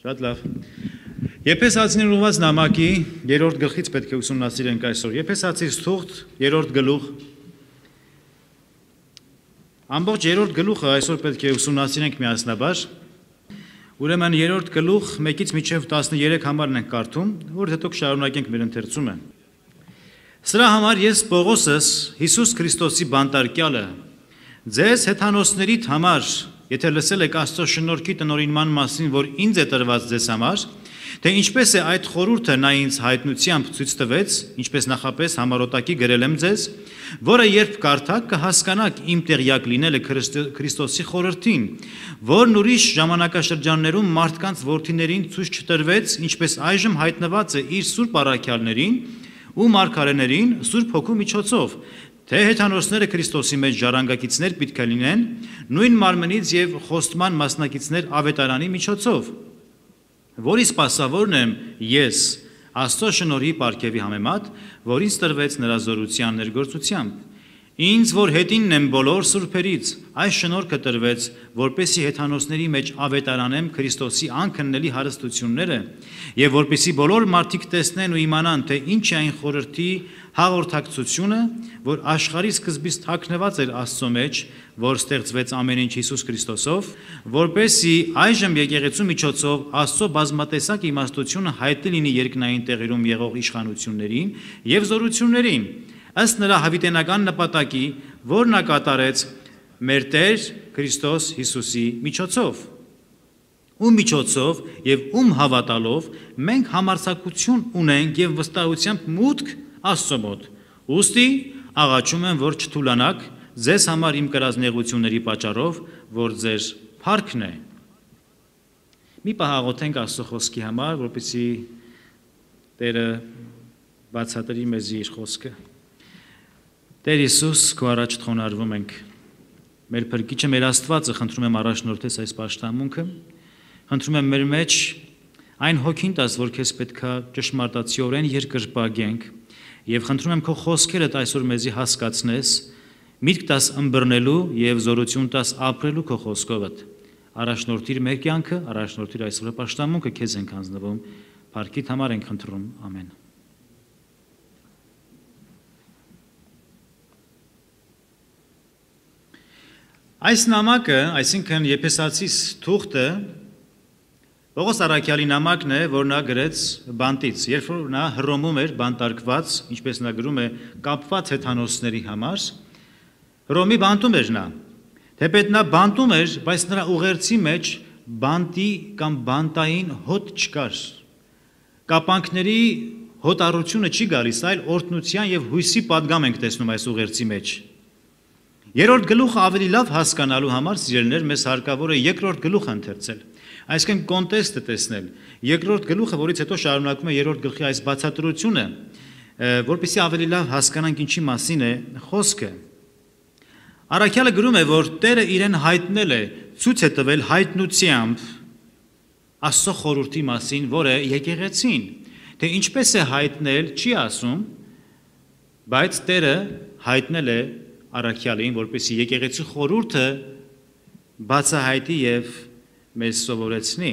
Շատ լավ։ Եփեսացիներին ուղղված նամակի 3-րդ գլխից պետք է ուսումնասիրենք այսօր։ Եփեսացիս թուղթ 3-րդ գլուխ։ Ամբողջ 3-րդ գլուխը այսօր պետք է ուսումնասիրենք միասնաբար։ Ուրեմն 3-րդ գլուխ 1-ից մինչև 13 համարն ենք կարդում, որ հետո կշարունակենք մեր ընթերցումը։ Սրա համար ես Պողոսս, Հիսուս Քրիստոսի բանտարկյալը, ձեզ հեթանոսներիդ համար, եթե լսել եք Աստծո շնորհքի տնօրինման մասին, որ ինձ է տրված ձեզ համար, թե ինչպես է այդ խորհուրդը նա ինձ հայտնությամբ ցույց տվեց, ինչպես նախապես համառոտակի գրել եմ ձեզ, որը երբ կարդաք կհասկանաք իմ տեղյակ լինելը Քրիստոսի խորհրդին, որն ուրիշ ժամանակաշրջաններում մարդկանց որդիներին ցույց չտրվեց, ինչպես այժմ հայտնված է իր սուրբ առաքյալներին ու մարգարեներին Սուրբ Հոգու միջոցով, թե հեթանոսները Քրիստոսի մեջ ժառանգակիցներ պետք է լինեն, նույն մարմնից եւ խոստման մասնակիցներ ավետարանի միջոցով, որի սպասավորն եմ ես, Աստծո շնորհի պարգևի համեմատ, որ ինձ տրվեց նրա զորության ներգործությամբ, ինձ, որ հետինն եմ բոլոր սուրբերից, այս շնորհքը տրվեց, որպեսզի հեթանոսների մեջ ավետարանեմ Քրիստոսի անքննելի հարստությունները, եւ որպեսզի բոլոր մարդիկ տեսնեն ու իմանան, թե ինչ է այն խորհրդի հաղորդակցությունը, որ աշխարհի սկզբից թաքնված էր Աստծո մեջ, որ ստեղծվեց ամեն ինչ Հիսուս Քրիստոսով, որպեսզի այժմ եկեղեցու միջոցով Աստծո բազմատեսակ իմաստությունը հայտնի լինի երկնային տեղերում եղող իշխանություններին եւ զորություններին, ըստ նրա հավիտենական նպատակի, որ նա կատարեց մեր Տեր Քրիստոս Հիսուսի միջոցով, ում միջոցով եւ ում հավատալով մենք համարձակություն ունենք եւ վստահությամբ մուտք Աստծո մոտ։ Ուստի աղաչում եմ, որ չթուլանաք ձեզ համար իմ կրած նեղությունների պատճառով, որ ձեր փառքն է։ Մի պահ աղոթենք Աստծո խոսքի համար, որպեսզի Տերը բացատրի մեզ իր խոսքը։ Տեր Հիսուս, քո առաջ խոնարհվում ենք։ Մեր Փրկիչը, մեր Աստվածը, խնդրում եմ առաջնորդես այս պաշտամունքը։ Խնդրում եմ մեր մեջ այն հոգին տաս, որ քեզ պետքա ճշմարտացիորեն երկրպագենք, եւ խնդրում եմ քո խոսքերդ այսօր մեզի հասկացնես, միտք տաս ըմբռնելու եւ զորություն տաս ապրելու քո խոսքովդ։ Առաջնորդիր մեր կյանքը, առաջնորդիր այսօր պաշտամունքը քեզ ենք հանձնվում, փառքիդ համար ենք խնդրում, ամեն։ Այս նամակը, այսինքն Եփեսացիս թուղթը, Պողոս առաքյալի նամակն է, որ նա գրեց բանտից, երբ որ նա Հռոմում էր բանտարկված, ինչպես նա գրում է, կապված հեթանոսների համար, Հռոմի բանտում էր նա, թեպետ նա բանտում էր, բայց նրա ուղերձի մեջ բանտի կամ բանտային հոտ չկար, կապանքների հոտառությունը չի գալիս, այլ օրհնության եւ հույսի պատգամ ենք տեսնում այս ուղերձի մեջ։ Երրորդ գլուխը ավելի լավ հասկանալու համար, սիրելիներ, մեզ հարկավոր է երկրորդ գլուխը ընթերցել, այսինքն կոնտեքստը տեսնել։ Երկրորդ գլուխը, որից հետո շարունակում է երրորդ գլխի այս բացատրությունը, որպեսզի ավելի լավ հասկանանք ինչի մասին է խոսքը։ Առաքյալը գրում է, որ Տերը իրեն հայտնել է, ցույց է տվել հայտնությամբ Աստծո խորհրդի մասին, որը եկեղեցին, թե ինչպես է հայտնել, չի ասում, բայց Տերը հայտնել է առաքյալին, որպեսզի եկեղեցու խորհուրդը բացահայտի եւ մեզ սովորեցնի։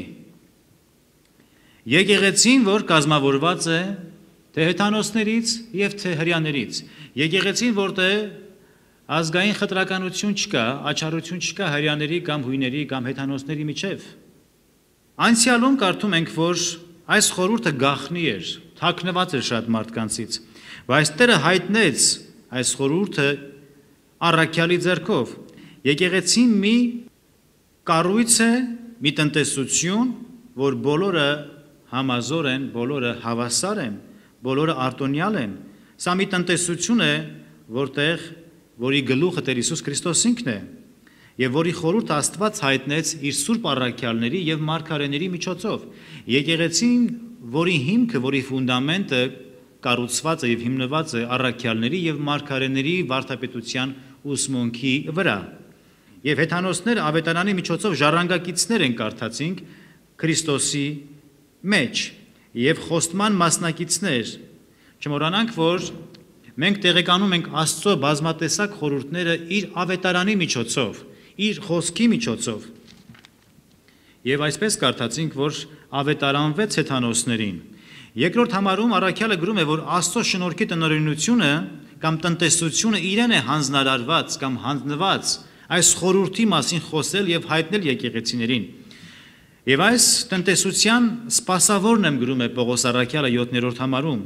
Եկեղեցին, որ կազմավորված է թե հեթանոսներից եւ թե հրեաներից, եկեղեցին, որտեղ ազգային խտրականություն չկա, աչառություն չկա հրեաների կամ հույների կամ հեթանոսների միջև։ Անցյալում կարդում ենք, որ այս խորհուրդը գաղտնի էր, թաքնված էր շատ մարդկանցից, բայց Տերը հայտնեց այս խորհուրդը առաքյալի ձեռքով։ Եկեղեցին մի կառույց է, մի տնտեսություն, որ բոլորը համազոր են, բոլորը հավասար են, բոլորը արտոնյալ են։ Սա մի տնտեսություն է, որի գլուխը Տեր Հիսուս Քրիստոս ինքն է, եւ որի խորհուրդ Աստված հայտնեց իր սուրբ առաքյալների եւ մարգարեների միջոցով։ Եկեղեցին, որի հիմքը, որի ֆունդամենտը կառուցված է եւ հիմնված է առաքյալների եւ մարգարեների վարդապետության ուսմունքի վրա։ Եվ հեթանոսները ավետարանի միջոցով ժառանգակիցներ են կարդացինք Քրիստոսի մեջ եւ խոստման մասնակիցներ։ Չմոռանանք, որ մենք տեղեկանում ենք Աստծո բազմատեսակ խորհուրդները իր ավետարանի միջոցով, իր խոսքի միջոցով։ Եվ այսպես կարդացինք, որ ավետարանվեց հեթանոսներին։ Երկրորդ համարում առաքյալը գրում է, որ Աստծո շնորհքի տնօրինությունը կամ տնտեսությունը իրեն է հանձնարարված կամ հանձնված այս խորհրդի մասին խոսել եւ հայտնել եկեղեցիներին։ Եվ այս տնտեսության սպասավորն եմ գրում է Պողոս առաքյալը 7-րդ համարում։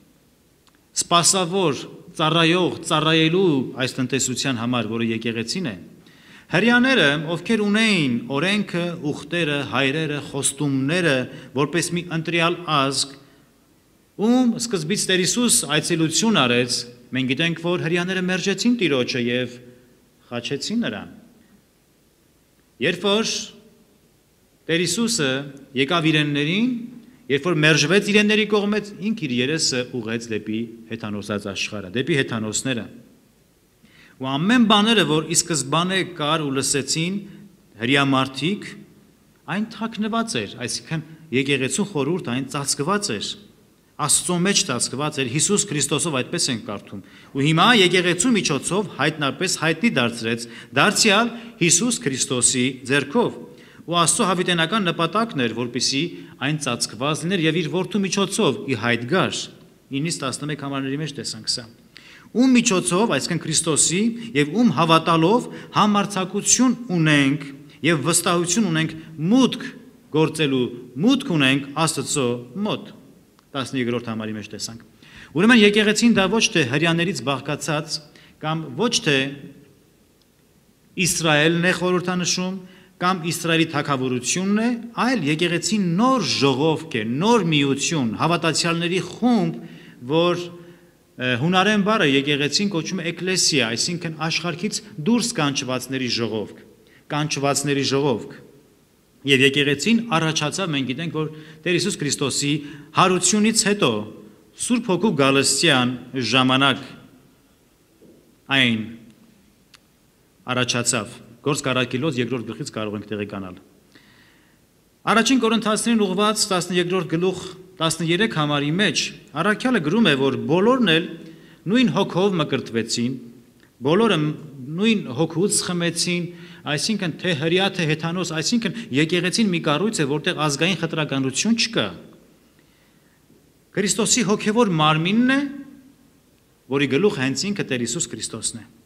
Սպասավոր, ծառայող, ծառայելու այս տնտեսության համար, որը եկեղեցին է։ Հրեաները, ովքեր ունեին օրենքը, ուխտերը, հայրերը, խոստումները, որպես մի ընտրյալ ազգ, ում սկզբից Տեր Հիսուս այցելություն արեց, մենք գիտենք, որ հրեաները մերժեցին Տիրոջը եւ խաչեցին նրան։ Երբ որ Տեր Հիսուսը եկավ իրեններին, երբ որ մերժվեց իրենների կողմից, ինք իր երեսը ուղղեց դեպի հեթանոսած աշխարհը, դեպի հեթանոսները։ Ու ամեն բաները, որ ի սկզբանե կար ու լսեցին հրեամարտիկ, այն թաքնված էր, այսինքն եկեղեցու խորհուրդ այն ծածկված էր, Աստծո մեջ ծածկված էր, Հիսուս Քրիստոսով այդպես են կարդում։ Ու հիմա եկեղեցու միջոցով հայտնապես հայտնի դարձրեց դարձյալ Հիսուս Քրիստոսի ձեռքով։ Ու Աստծո հավիտենական նպատակն էր, որպեսզի այն ծածկված լիներ եւ իր որդու միջոցով ի հայտ գար։ 9-11 համարների մեջ տեսանք սա։ Ում միջոցով, այսինքն Քրիստոսի եւ ում հավատալով համարձակություն ունենք եւ վստահություն ունենք մուտք գործելու, մուտք ունենք Աստծո մոտ։ 13-րդ համարի մեջ տեսանք։ Ուրեմն եկեղեցին դա ոչ թե հրեաներից բաղկացած կամ ոչ թե Իսրայելն է խորհրդանշում կամ Իսրայելի թագավորությունն է, այլ եկեղեցին նոր ժողովք է, նոր միություն, հավատացյալների խումբ, որ հունարեն բառը եկեղեցին կոչում է էկլեսիա, այսինքն աշխարհից դուրս կանչվածների ժողովք, կանչվածների ժողովք։ Եվ եկեղեցին առաջացավ, մենք գիտենք, որ Տեր Հիսուս Քրիստոսի հարությունից հետո Սուրբ Հոգու գալստյան ժամանակ այն առաջացավ։ Գործք Առաքելոց 2-րդ գլխից կարող ենք տեղեկանալ։ Առաջին Կորինթացիներին ուղղված 12-րդ գլուխ 13 համարի մեջ առաքյալը գրում է, որ բոլորն էլ նույն հոգով մկրտվեցին, բոլորը նույն հոգուց խմեցին, այսինքն թե հրյա թե հեթանոս, այսինքն եկեղեցին մի կառույց է, որտեղ ազգային խտրականություն չկա։ Քրիստոսի հոգևոր մարմինն է, որի գլուխ հենց ինքը Տեր Հիսուս Քրիստոսն է։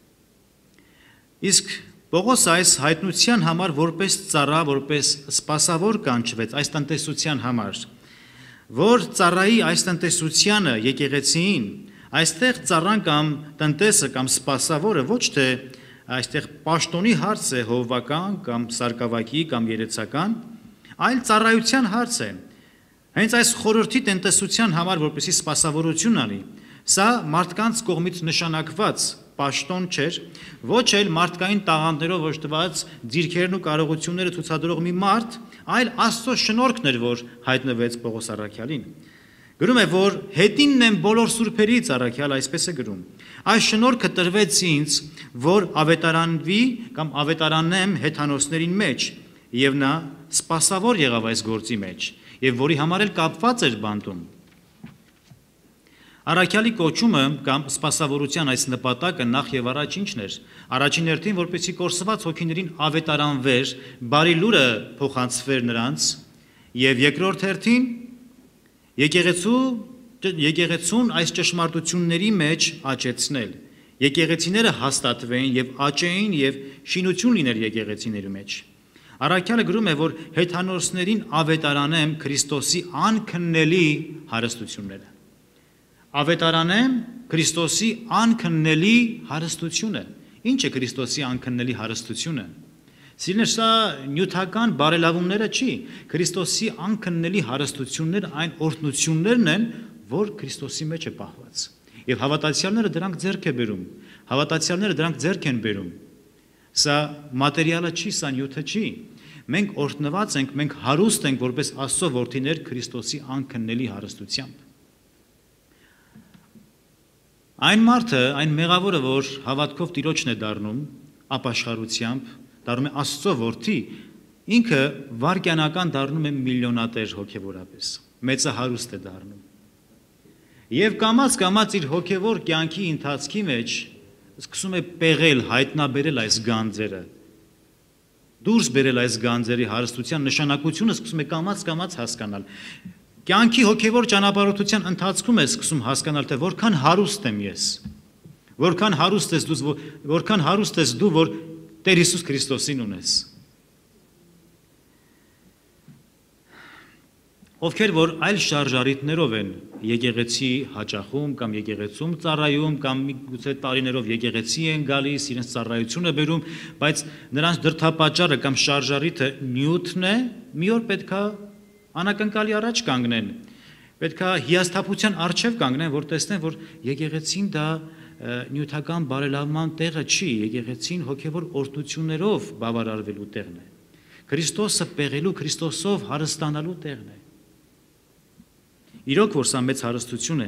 Իսկ Պողոս այս հայտնության համար որպես ծառա, որպես սպասավոր կանչվեց այս տնտեսության համար, որ ծառայի այս տնտեսությանը եկեղեցին, այստեղ ծառան կամ տնտեսը կամ սպասավորը ոչ թե այստեղ պաշտոնի հարց է հովվական կամ սարկավակի կամ երեցական, այլ ծառայության հարց է։ Հենց այս խորհրդի տնտեսության համար, որպեսզի սպասավորություն անի, սա մարդկանց կողմից նշանակված պաշտոն չէր, ոչ էլ մարդկային տաղանդներով օժտված ձիրքերն ու կարողությունները ցուցադրող մի մարդ, այլ Աստծո շնորհքն էր, որ հայտնվեց Պողոս առաքյալին։ Գրում է, որ հետինն եմ բոլոր սուրբերից, առաքյալ այսպես է գրում։ Այս շնորհքը տրվեց ինձ, որ ավետարանվի կամ ավետարանեմ հեթանոսներին մեջ, եւ նա սպասավոր եղավ այս գործի մեջ, եւ որի համար էլ կապված էր բանտում։ Առաքյալի կոչումը կամ սպասավորության այս նպատակը նախ եւ առաջ ինչն էր։ Առաջին հերթին, որպեսզի կորսված հոգիներին ավետարանվեր, բարի լուրը փոխանցվեր նրանց, եւ երկրորդ հերթին եկեղեցուն այս ճշմարտությունների մեջ աճեցնել։ Եկեղեցիները հաստատվեին եւ աճեին եւ շինություն լիներ եկեղեցիների մեջ։ Առաքյալը գրում է, որ հեթանոսներին ավետարանեմ Քրիստոսի անքննելի հարստությունները։ Ավետարանեմ Քրիստոսի անքննելի հարստությունը։ Ինչ է Քրիստոսի անքննելի հարստությունը։ Սիրներ, սա նյութական բարելավումները չի, Քրիստոսի անքննելի հարստությունները այն օրհնություններն են, որ Քրիստոսի մեջ է պահված։ Եվ հավատացյալները դրանք ձեռք է բերում, հավատացյալները դրանք ձեռք են բերում։ Սա մատերիալը չի, սա նյութը չի։ Մենք օրհնված ենք, մենք հարուստ ենք որպես Աստծո որդիներ Քրիստոսի անքննելի հարստությամբ։ Այն մարդը, այն մեղավորը, որ հավատքով Տիրոջն է դառնում, ապաշխարությամբ, դառնում է Աստծո որդի, ինքը վարկյանական դառնում է միլիոնատեր հոգևորապես, մեծահարուստ է դառնում։ Եվ կամաց իր հոգևոր կյանքի ընթացքի մեջ սկսում է պեղել, հայտնաբերել այս գանձերը։ դուրս բերել այս գանձերի հարստության նշանակությունը սկսում է կամաց հասկանալ։ Կյանքի հոգևոր ճանապարհորդության ընթացքում ես սկսում հասկանալ, թե որքան հարուստ եմ ես, որքան հարուստ ես դու, որ Տեր Հիսուս Քրիստոսին ունես։ Ովքեր որ այլ շարժարիտներով են եկեղեցի հաճախում կամ եկեղեցում ծառայում կամ միգուցե տարիներով եկեղեցի են գալիս, իրենց ծառայությունը բերում, բայց նրանց դրդապատճառը կամ շարժարիթը նյութն է, մի օր պետքա անակնկալի առաջ կանգնեն, պետքա հիասթափության առջև կանգնեն, որ տեսնեն, որ եկեղեցին դա նյութական բարելավման տեղը չի, եկեղեցին հոգևոր օրհնություններով բավարարվելու տեղն է, Քրիստոսը պեղելու, Քրիստոսով հարստանալու տեղն է։ Իրոք որ սա մեծ հարստություն է,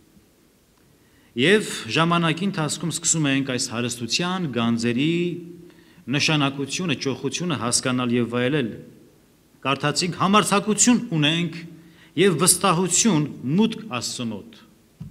և ժամանակի ընթացքում սկսում ենք այս հարստության գանձերի նշանակությունը, ճոխությունը հասկանալ և վայելել, կարդացինք համարձակություն ունենք և վստահություն մուտք Աստծո մոտ։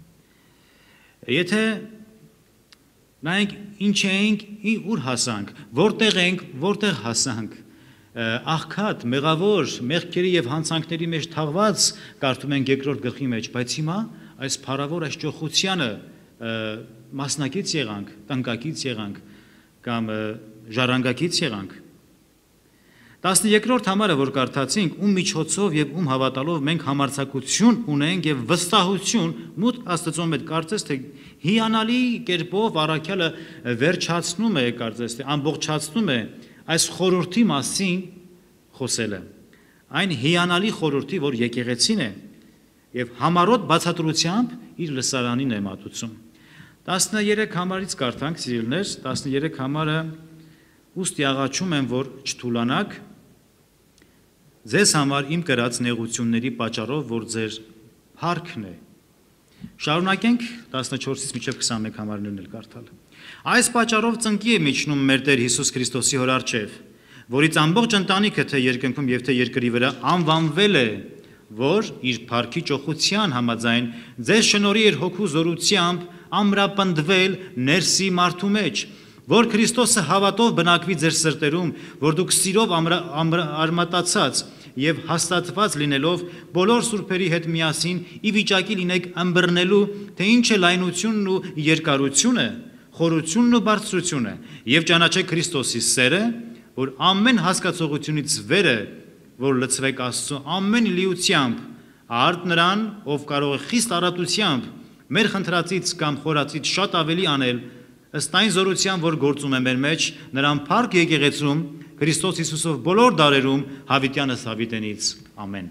Եթե նայենք ինչ էինք, ուր հասանք, որտեղ ենք, որտեղ հասանք, աղքատ, մեղավոր, մեղքերի և հանցանքների մեջ թաղված կարդում ենք երկրորդ գլխի մեջ, բայց հիմա այս փառավոր այս ճոխությանը մասնակից եղանք, տնկակից եղանք կամ ժառանգակից եղանք։ 12-րդ համարը, որ կարդացինք, ում միջոցով և ում հավատալով մենք համարձակություն ունենք և վստահություն մուտք Աստծո մոտ, կարծես թե հիանալի կերպով առաքյալը վերջացնում է, կարծես թե ամբողջացնում է այս խորհրդի մասին խոսելը, այն հիանալի խորհրդի, որ եկեղեցին է և համառոտ բացատրությամբ իր լսարանին է մատուցում։ 13 համարից կարդանք, սիրելիներ, 13 համարը ուստի աղաչում եմ, որ չթուլանաք, ձեզ համար իմ կրած նեղությունների պատճառով, որ ձեր փառքն է։ Շարունակենք 14-ից մինչև 21 համարներն էլ կարդալ։ Այս պատճառով ծնկի է միջնում մեր Տեր Հիսուս Քրիստոսի հոր առջև, որից ամբողջ ընտանիքը թե երկնքում և թե երկրի վրա անվանվել է, որ իր փառքի ճոխության համաձայն ձեզ շնորհի իր հոգու զորությամբ ամրապնդվել ներսի մարդու մեջ, որ Քրիստոսը հավատով բնակվի ձեր սրտերում, որ դուք սիրով արմատացած և հաստատված լինելով բոլոր սուրբերի հետ միասին ի վիճակի լինեք ըմբռնելու, թե ինչ է լայնությունն ու երկարությունը, խորությունն ու բարձրությունը, և ճանաչեք Քրիստոսի սերը, որ ամեն հասկացողությունից վեր է, որ լցվեք Աստծո ամեն լիությամբ, արդ նրան, ով կարող է խիստ առատությամբ մեր խնդրածից կամ խորածից շատ ավելի անել, ըստ այն զորությամբ, որ գործում է մեր մեջ, նրան փառք եկեղեցում, Քրիստոս Հիսուսով բոլոր դարերում, հավիտյանս հավիտենից, ամեն։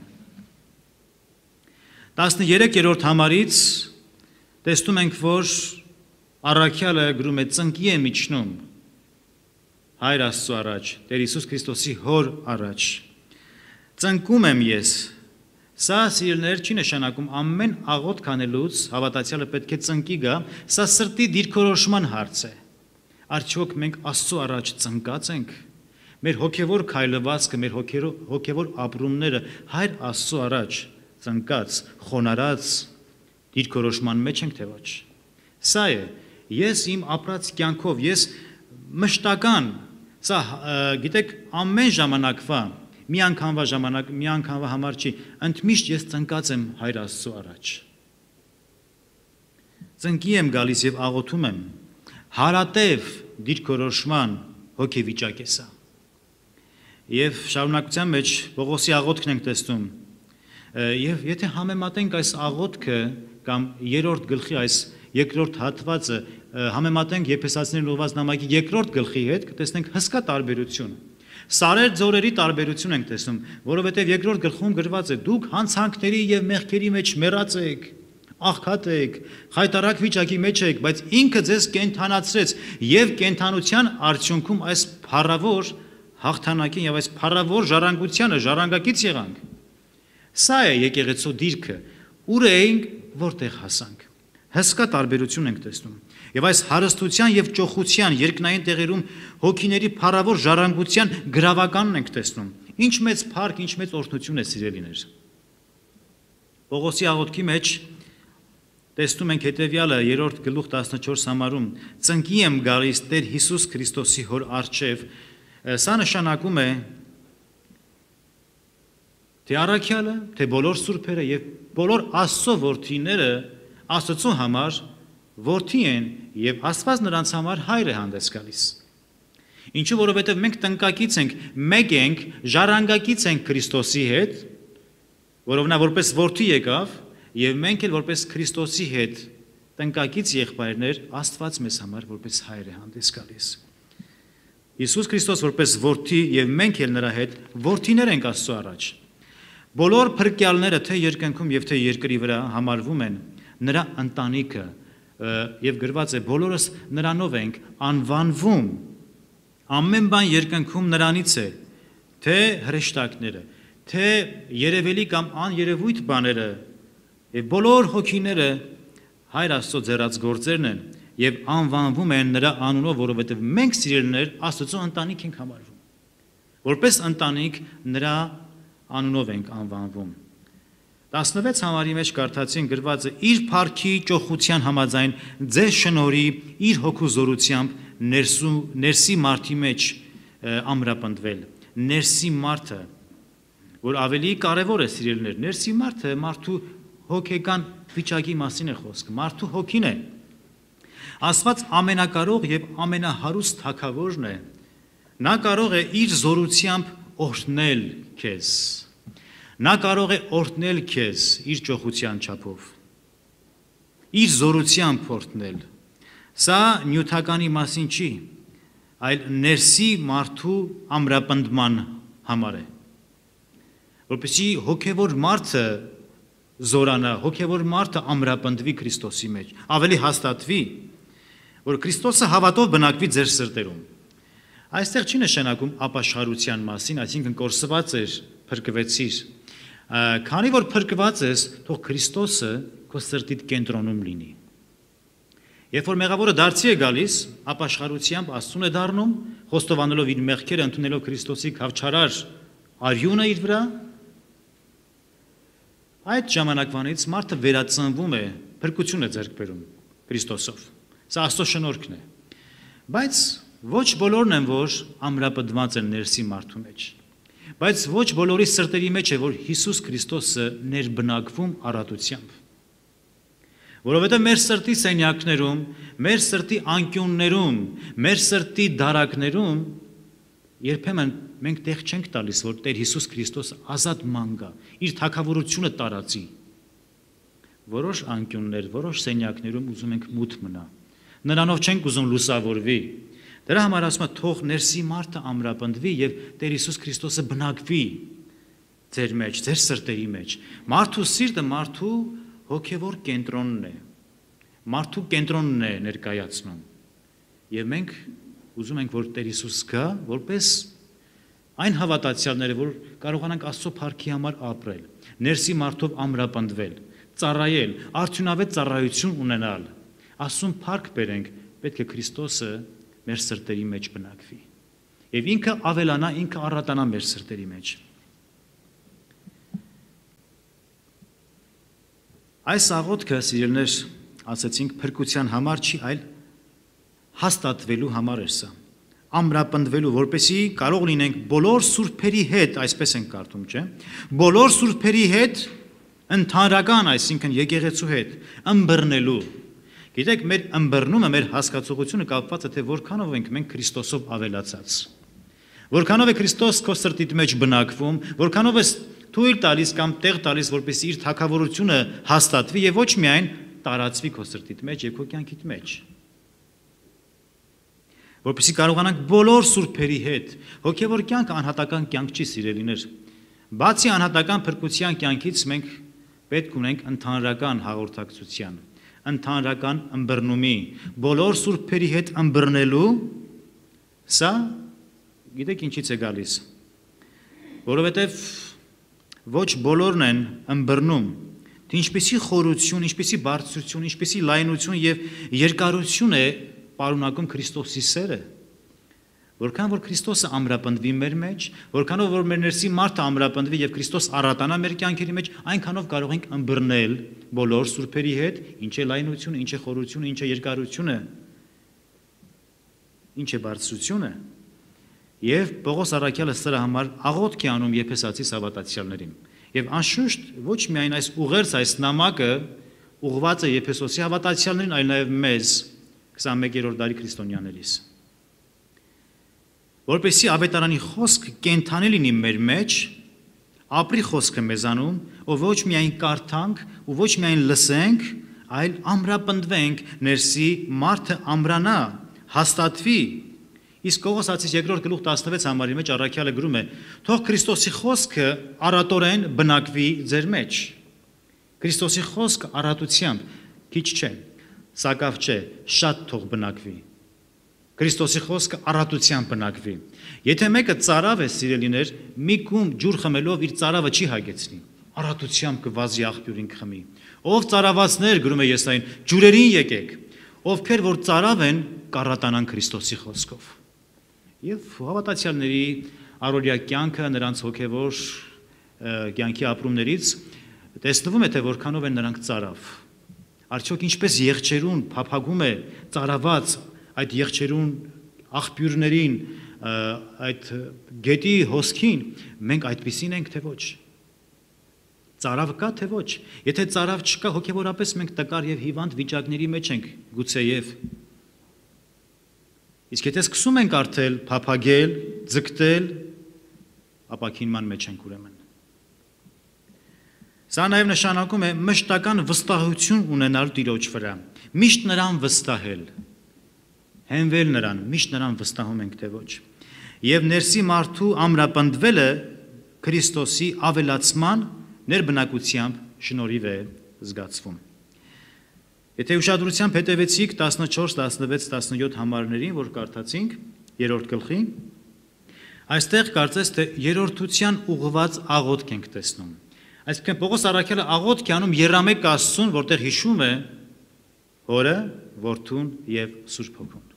13-րդ համարից տեսնում ենք, որ առաքյալը գրում է ծնկի է միջնում Հայր Աստծո առաջ, Տեր Հիսուս Քրիստոսի հոր առաջ, ծնկում եմ ես, սա սիրելիներ չի նշանակում ամեն աղոթք անելուց հավատացյալը պետք է ծնկի գա, սա սրտի դիրքորոշման հարց է, արդյոք մենք Աստծո առաջ ծնկած ենք, մեր հոգևոր քայլվածքը, մեր հոգևոր ապրումները Հայր Աստծո առաջ ծնկած, խոնարհած դիրքորոշման մեջ ենք թե ոչ։ Սա է, ես իմ ապրած կյանքով, ես մշտական, սա գիտեք ամեն ժամանակվա, մի անգամվա համար չի, ընդմիշտ ես ծնկած եմ Հայր Աստծո առաջ։ Ծնկի եմ գալիս և աղոթում եմ, հարատև դիրքորոշման հոգեվիճակ է սա։ Եվ շարունակության մեջ Պողոսի աղոթքն ենք տեսնում, և եթե համեմատենք այս աղոթքը կամ 3-րդ գլխի այս երկրորդ հատվածը համեմատենք Եփեսացիներին ուղղված նամակի 2-րդ գլխի հետ, կտեսնենք հսկա տարբերություն։ Սարեր ձորերի տարբերություն ենք տեսնում, որովհետև 2-րդ գլխում գրված է. դուք հանցանքների և մեղքերի մեջ մեռած եք, աղքատ եք, խայտառակ վիճակի մեջ եք, բայց ինքը ձեզ կենդանացրեց և կենդանության արդյունքում այս փառավոր հաղթանակին և այս փառավոր ժառանգությանը ժառանգակից եղանք։ Սա է եկեղեցու դիրքը, ուր էինք, որտեղ հասանք։ Հսկա տարբերություն ենք տեսնում։ Եվ այս հարստության և ճոխության երկնային տեղերում հոգիների փառավոր ժառանգության գրավականն ենք տեսնում։ Ինչ մեծ փառք, ինչ մեծ օրհնություն է, սիրելիներ։ Պողոսի աղոթքի մեջ տեսնում ենք հետևյալը 3-րդ գլուխ 14 համարում. ծնկի եմ գալիս Տեր Հիսուս Քրիստոսի հոր առջև, Սա նշանակում է թե առաքյալը, թե բոլոր սուրբերը եւ բոլոր Աստծո որդիները Աստծո համար որդի են եւ Աստված նրանց համար հայր է հանդես գալիս։ Ինչու որովհետեւ մենք տնկակից ենք, մեկ ենք, ժառանգակից ենք Քրիստոսի հետ, որով նա որպես որդի եկավ եւ մենք էլ որպես Քրիստոսի հետ տնկակից եղբայրներ Աստված մեզ համար որպես հայր է հանդես գալիս։ Հիսուս Քրիստոս որպես որդի եւ մենք էլ նրա հետ որդիներ ենք Աստծո առաջ։ Բոլոր փրկյալները թե երկնքում եւ թե երկրի վրա համարվում են նրա ընտանիքը եւ գրված է բոլորս նրանով ենք անվանվում։ Ամեն բան երկնքում նրանից է, թե հրեշտակները, թե երևելի կամ աներևույթ բաները եւ բոլոր հոգիները Հայր Աստծո ձեռած գործերն են եւ անվանվում են նրա անունով, որովհետեւ մենք սիրելիներ Աստծո ընտանիք ենք համարվում։ Որպես ընտանիք նրա անունով ենք անվանվում։ 16 համարի մեջ կարդացին գրված է իր փառքի ճոխության համաձայն ձեր շնորհի իր հոգու զորությամբ ներսի մարդի մեջ ամրապնդվել։ Ներսի մարդը, որ ավելի կարևոր է սիրելիներ, ներսի մարդը մարդու հոգեկան վիճակի մասին է խոսքը, մարդու հոգին է։ Աստված ամենակարող եւ ամենահարուստ թագավորն է։ Նա կարող է իր զորությամբ օրհնել քեզ։ Նա կարող է օրհնել քեզ իր ճոխության չափով։ Իր զորությամբ օրհնել։ Սա նյութականի մասին չի, այլ ներսի մարդու ամրապնդման համար է։ Որպեսզի հոգևոր մարդը զորանա, հոգևոր մարդը ամրապնդվի Քրիստոսի մեջ, ավելի հաստատվի, որ Քրիստոսը հավատով բնակվի ձեր սրտերում։ Այստեղ չի նշանակում ապաշխարության մասին, այսինքն կորսված էր, փրկվեցիր։ Քանի որ փրկված ես, թող Քրիստոսը քո սրտիդ կենտրոնում լինի։ Երբ որ մեղավորը դարձի է գալիս, ապաշխարությամբ Աստծուն է դառնում, խոստովանելով իր մեղքերը, ընդունելով Քրիստոսի քավչարար արյունը իր վրա, այդ ժամանակվանից մարդը վերածնվում է, փրկություն է ձեռք բերում Քրիստոսով։ Սա Աստծո շնորհքն է։ Բայց ոչ բոլորն են, որ ամրապնդված են ներսի մարդու մեջ։ Բայց ոչ բոլորի սրտերի մեջ է, որ Հիսուս Քրիստոսը ներբնակվում առատությամբ։ Որովհետև մեր սրտի սենյակներում, մեր սրտի անկյուններում, մեր սրտի դարակներում երբեմն մենք տեղ չենք տալիս, որ Տեր Հիսուս Քրիստոսը ազատ ման գա, իր թագավորությունը տարածի։ Որոշ անկյուններ, որոշ սենյակներում ուզում ենք մութ մնա։ Նրանով չենք ուզում լուսավորվի։ Դրա համար ասում է թող ներսի մարդը ամրապնդվի եւ Տեր Հիսուս Քրիստոսը բնակվի ձեր մեջ, ձեր սրտերի մեջ։ Մարդու սիրտը մարդու հոգևոր կենտրոնն է։ Մարդու կենտրոնն է ներկայացնում։ Եվ մենք ուզում ենք, որ Տեր Հիսուս գա, որպես այն հավատացյալները, որ կարողանանք Աստծո փառքի համար ապրել, ներսի մարդով ամրապնդվել, ծառայել, արդյունավետ ծառայություն ունենալ։ Աստծուն փառք բերենք, պետք է Քրիստոսը մեր սրտերի մեջ բնակվի։ Եվ ինքը ավելանա, ինքը առատանա մեր սրտերի մեջ։ Այս աղոթքը, սիրելիներ, ասեցինք, փրկության համար չի, այլ հաստատվելու համար է սա։ Ամրապնդվելու, որպեսզի կարող լինենք բոլոր սուրբերի հետ, այսպես ենք կարդում, չէ՞, բոլոր սուրբերի հետ ընդհանրական, այսինքն եկեղեցու հետ, ըմբռնելու։ Գիտեք, մեր ըմբռնումը, մեր հասկացողությունը կապված է, թե որքանով ենք մենք Քրիստոսով ավելացած։ Որքանով է Քրիստոս քո սրտիդ մեջ բնակվում, որքանով է թույլ տալիս կամ տեղ տալիս, որպեսզի իր թագավորությունը հաստատվի եւ ոչ միայն տարածվի քո սրտիդ մեջ եւ քո կյանքիդ մեջ։ Որպեսզի կարողանանք բոլոր սուրբերի հետ, հոգևոր կյանքը անհատական կյանք չի, սիրելիներ։ Բացի անհատական փրկության կյանքից մենք պետք ունենք ընդհանրական հաղորդակցության, ընդհանրական ըմբռնումի, բոլոր սուրբերի հետ ըմբռնելու, սա գիտեք ինչից է գալիս։ Որովհետև ոչ բոլորն են ըմբռնում, թե ինչպեսի խորություն, ինչպեսի բարձրություն, ինչպեսի լայնություն եւ երկարություն է պարունակում Քրիստոսի սերը։ Որքան որ Քրիստոսը ամրապնդվի մեր մեջ, որքանով որ մեր ներսի մարդը ամրապնդվի եւ Քրիստոս առատանա մեր կյանքերի մեջ, այնքանով կարող ենք ըմբռնել բոլոր սուրբերի հետ, ինչ է լայնությունը, ինչ է խորությունը, ինչ է երկարությունը, ինչ է բարձրությունը։ Եվ Պողոս առաքյալը սրա համար աղոթք է անում Եփեսացի հավատացյալներին։ Եվ անշուշտ ոչ միայն այս ուղերձ, այս նամակը ուղղված է Եփեսոսի հավատացյալներին, այլ նաև մեզ 21-րդ դարի քրիստոնյաներիս։ Որպեսզի ավետարանի խոսք կենդանի լինի մեր մեջ, ապրի խոսքը մեզանում, ով ոչ միայն կարդանք ու ոչ միայն լսենք, այլ ամրապնդվենք, ներսի մարդը ամրանա, հաստատվի։ Իսկ Կողոսացիս 2-րդ գլուխ 16 համարի մեջ առաքյալը գրում է. թող Քրիստոսի խոսքը առատորեն բնակվի ձեր մեջ։ Քրիստոսի խոսքը առատությամբ քիչ չէ, սակավ չէ, շատ թող բնակվի։ Քրիստոսի խոսքը առատությամբ բնակվի։ Եթե մեկը ծարավ է սիրելիներ, մի կում ջուր խմելով իր ծարավը չի հագեցնի։ Առատությամբ կվազի աղբյուրին կխմի։ Ով ծարավացներ, գրում է Եսային, ջուրերին եկեք, ովքեր որ ծարավ են, կառատանան Քրիստոսի խոսքով։ Եվ հավատացյալների առօրյա կյանքը նրանց հոգևոր կյանքի ապրումներից տեսնվում է, թե որքանով են նրանք ծարավ։ Արդյոք ինչպես եղջերուն փափագում է ծարաված այդ եղջերուն աղբյուրներին, այդ գետի հոսքին, մենք այդպիսին ենք, թե ոչ։ Ծարավ կա, թե ոչ։ Եթե ծարավ չկա, հոգևորապես մենք տկար եւ հիվանդ վիճակների մեջ ենք, գուցեև։ Իսկ եթե սկսում ենք արդել, փափագել, ձգտել, ապաքինման մեջ ենք ուրեմն։ Սա նաև նշանակում է մշտական վստահություն ունենալ Տիրոջ վրա, միշտ նրան վստահել, հենվել նրան, միշտ նրան վստահում ենք, թե ոչ։ Եվ ներսի մարդու ամրապնդվելը Քրիստոսի ավելացման ներբնակությամբ շնորհիվ է զգացվում։ Եթե ուշադրությամբ հետևեցիք 14, 16, 17 համարներին, որ կարդացինք 3-րդ գլխի, այստեղ կարծես թե երրորդության ուղղված աղոթք ենք տեսնում։ Այսինքն Պողոս առաքյալը աղոթք է անում եռամեկ Աստծուն, որտեղ հիշում է Հորը, Որդուն եւ Սուրբ Հոգուն։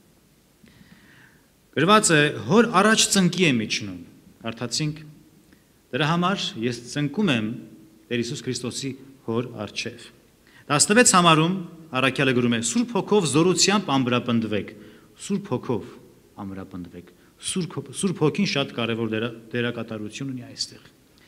Գրված է. հոր առաջ ծնկի եմ իջնում, կարդացինք, դրա համար ես ծնկում եմ Տեր Հիսուս Քրիստոսի հոր առջև։ 16 համարում առաքյալը գրում է. Սուրբ Հոգով զորությամբ ամրապնդվեք, Սուրբ Հոգով ամրապնդվեք։ Սուրբ Հոգին շատ կարևոր դերակատարություն ունի այստեղ։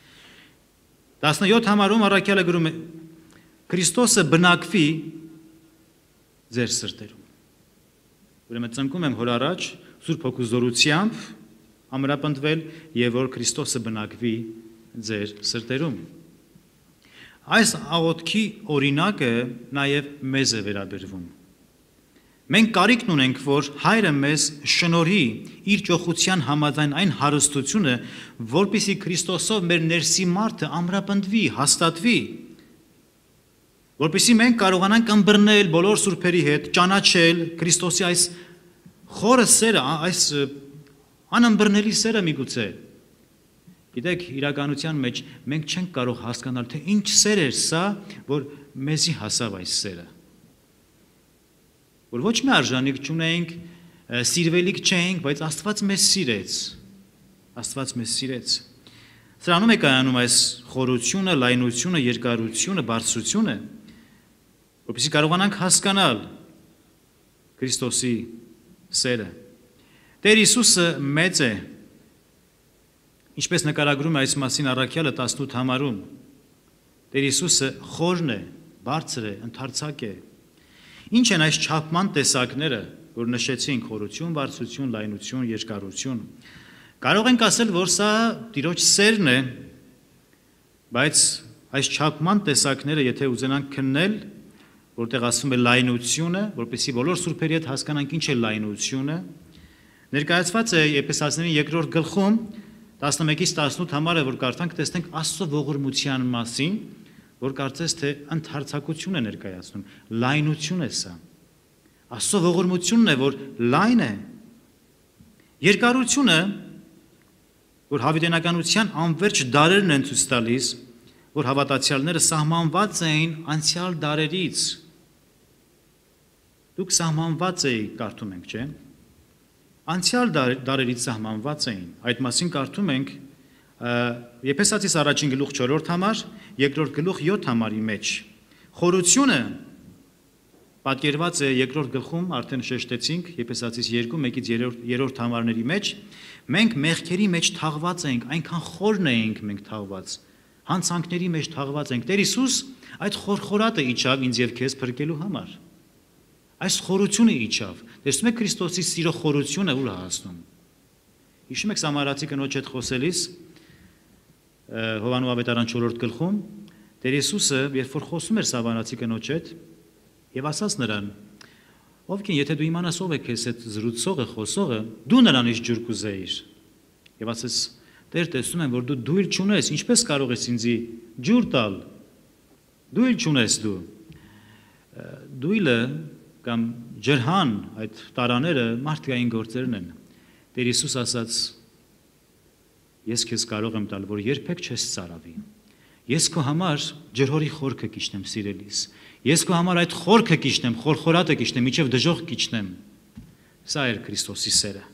17 համարում առաքյալը գրում է. Քրիստոսը բնակվի ձեր սրտերում։ Ուրեմն ծնկում եմ հոր առաջ Սուրբ Հոգու զորությամբ ամրապնդվել եւ որ Քրիստոսը բնակվի ձեր սրտերում։ Այս աղոթքի օրինակը նաև մեզ է վերաբերվում։ Մենք կարիքն ունենք, որ Հայրը մեզ շնորհի իր ճոխության համաձայն այն հարստությունը, որպեսզի Քրիստոսով մեր ներսի մարդը ամրապնդվի, հաստատվի, որպեսզի մենք կարողանանք ըմբռնել բոլոր սուրբերի հետ, ճանաչել Քրիստոսի այս խորը սերը, այս անըմբռնելի սերը միգուցե։ Գիտեք, իրականության մեջ մենք չենք կարող հասկանալ, թե ինչ սեր էր սա, որ մեզի հասավ այս սերը։ Որ ոչ մի արժանիք չունենք, սիրվելիք չենք, բայց Աստված մեզ սիրեց։ Աստված մեզ սիրեց։ Սրանում է կայանում այս խորությունը, լայնությունը, երկարությունը, բարձրությունը, որպեսզի կարողանանք հասկանալ Քրիստոսի սերը։ Տեր Հիսուսը մեծ է, ինչպես նկարագրում է այս մասին առաքյալը 18 համարում, Տեր Հիսուսը խորն է, բարձր է, ընդարձակ է։ Ինչ են այս չափման տեսակները, որ նշեցինք՝ խորություն, բարձրություն, լայնություն, երկարություն։ Կարող ենք ասել, որ սա Տիրոջ սերն է, բայց այս չափման տեսակները, եթե ուզենանք քննել, որտեղ ասվում է լայնությունը, որպեսզի բոլոր սուրբերի հետ հասկանանք ինչ է լայնությունը, ներկայացված է Եփեսացիներին 2-րդ գլխում 11-ից 18 համարը, որ կարդանք, տեսնենք Աստծո ողորմության մասին, որ կարծես թե ընդհարցակություն է ներկայացնում, լայնություն է սա։ Աստծո ողորմությունն է, որ լայն է։ Երկարությունը, որ հավիտենականության անverջ դարերն են ցույց տալիս, որ հավատացյալները սահմանված էին անցյալ դարերից։ Դուք սահմանված էիք, կարդում ենք, չէ՞։ Անցյալ դարերից սահմանված էին։ Այդ մասին կարդում ենք Եփեսացիս առաջին գլուխ 4-րդ համար, երկրորդ գլուխ 7 համարի մեջ։ Խորությունը պատկերված է երկրորդ գլխում, արդեն շեշտեցինք, Եփեսացիս 2:1-3 համարների մեջ, մենք մեղքերի մեջ թաղված ենք, այնքան խորն ենք մենք թաղված, հանցանքների մեջ թաղված ենք։ Տեր Հիսուս այդ խորխորատը իջավ ինձ եւ քեզ փրկելու համար։ Այս խորությունը իջավ։ Տեսնում եք Քրիստոսի սիրո խորությունը ուր է հասնում։ Հիշում եք Սամարացի կնոջ հետ խոսելիս Հովանու ավետարան 4-րդ գլխում Տեր Հիսուսը, երբ որ խոսում էր Սամարացի կնոջ հետ, եւ ասաց նրան. «Ով կին, եթե դու իմանաս ով է քեզ հետ զրուցողը, խոսողը, դու նրանից ջուր կուզեիր»։ Եվ ասաց. «Տեր, տեսնում եմ, որ դու դույլ չունես, ինչպես կարող ես ինձի ջուր տալ։ Դույլ չունես դու»։ Դույլը կամ ջրհան, այդ տարաները մարդկային գործերն են։ Տեր Հիսուս ասաց. «Ես քեզ կարող եմ տալ, որ երբեք չես ծարավի։ Ես քո համար ջրհորի խորքը կիջնեմ սիրելիս։ Ես քո համար այդ խորքը կիջնեմ, խորխորատը կիջնեմ, միջև դժոխք կիջնեմ»։ Սա էր Քրիստոսի սերը։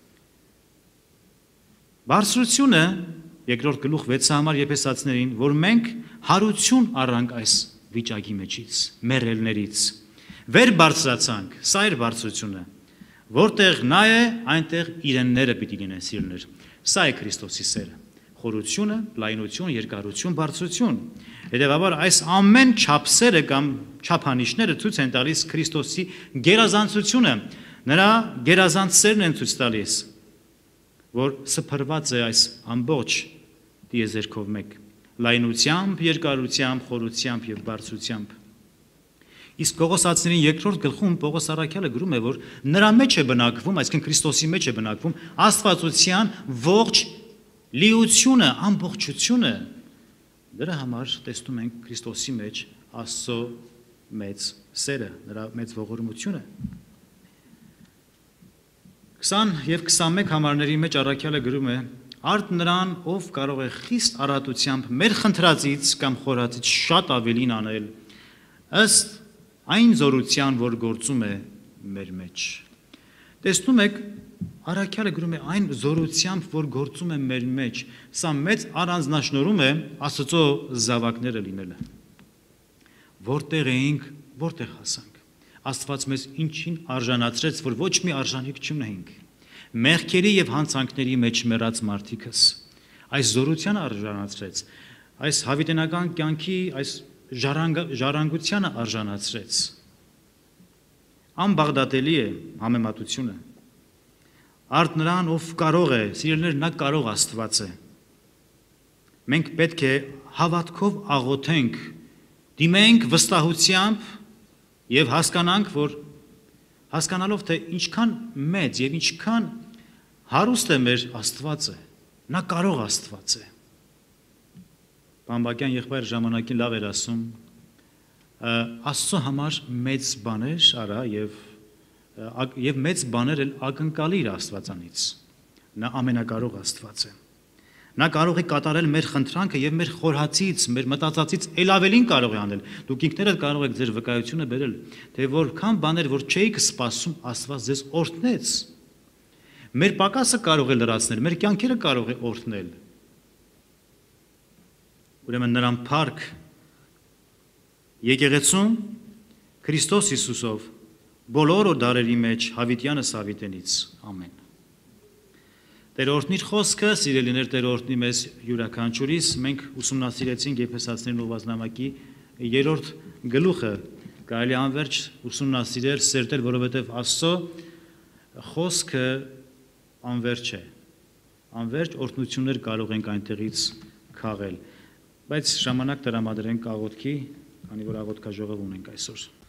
Բարձրությունը երկրորդ գլուխ 6 համար Եփեսացիներին, որ մենք հարություն առանք այս վիճակի մեջից, մեռելներից։ Վեր բարձրացանք, սա էր բարձրությունը։ Որտեղ նա է, այնտեղ իրենները պիտի լինեն սիրներ։ Սա է Քրիստոսի սերը։ Խորությունը, լայնություն, երկարություն, բարձրություն։ Հետևաբար այս ամեն չափսերը կամ չափանիշները ցույց են տալիս Քրիստոսի գերազանցությունը։ Նրա գերազանց սերն են ցույց տալիս, որ սփռված է այս ամբողջ տիեզերքով մեկ, լայնությամբ, երկարությամբ, խորությամբ եւ բարձրությամբ։ Իսկ Կողոսացիներին երկրորդ գլխում Պողոս առաքյալը գրում է, որ նրա մեջ է բնակվում, այսինքն Քրիստոսի մեջ է բնակվում աստվածության ողջ լիությունը, ամբողջությունը։ Դրա համար տեսնում ենք Քրիստոսի մեջ Աստծո մեծ սերը, նրա մեծ ողորմությունը։ 20 եւ 21 համարների մեջ առաքյալը գրում է. «Արդ նրան, ով կարող է խիստ առատությամբ մեր խնդրածից կամ խորածից շատ ավելին անել, ըստ այն զորության, որ գործում է մեր մեջ»։ Տեսնում եք, առաքյալը գրում է այն զորությամբ, որ գործում է մեր մեջ։ Սա մեծ առանձնաշնորհում է Աստծո զավակները լինելը։ Որտեղ էինք, որտեղ հասանք։ Աստված մեզ ինչին արժանացրեց, որ ոչ մի արժանիք չունենք։ Մեղքերի եւ հանցանքների մեջ մեռած մարդիկս այս զորությանը արժանացրեց, այս հավիտենական կյանքի այս ժառանգությանը արժանացրեց։ Անբաղդատելի է համեմատությունը։ Արդ նրան, ով կարող է, սիրելիներ, նա կարող Աստված է։ Մենք պետք է հավատքով աղոթենք, դիմենք վստահությամբ եւ հասկանալով, թե ինչքան մեծ եւ ինչքան հարուստ է մեր Աստվածը, նա կարող Աստված է։ Բամբակյան եղբայր ժամանակին լավ էր ասում, Աստծո համար մեծ բաներ արա եւ մեծ բաներ էլ ակնկալիր Աստվածանից։ Նա ամենակարող Աստված է։ Նա կարող է կատարել մեր խնդրանքը եւ մեր խորհացից, մեր մտածածից ել ավելին կարող է անել։ Դուք ինքներդ կարող եք ձեր վկայությունը բերել, թե որքան բաներ, որ չէիք սպասում, Աստված ձեզ օրհնեց։ Մեր պակասը կարող է լրացնել, մեր կյանքերը կարող է օրհնել։ Ուրեմն նրան փառք եկեղեցում Քրիստոս Հիսուսով բոլոր դարերի մեջ հավիտյանս հավիտենից։ Ամեն։ Տեր օրհնիր խոսքը, սիրելիներ, Տեր օրհնի մեզ յուրաքանչյուրիս։ Մենք ուսումնասիրեցինք Եփեսացիներին ուղղված նամակի 3-րդ գլուխը, կարելի անverջ ուսումնասիրել, սերտել, որովհետև Աստծո խոսքը անverջ է։ Անverջ օրհնություններ կարող ենք այնտեղից քաղել։ Բայց ժամանակ տրամադրենք աղոթքի, քանի որ աղոթքաժողով ունենք այսօր։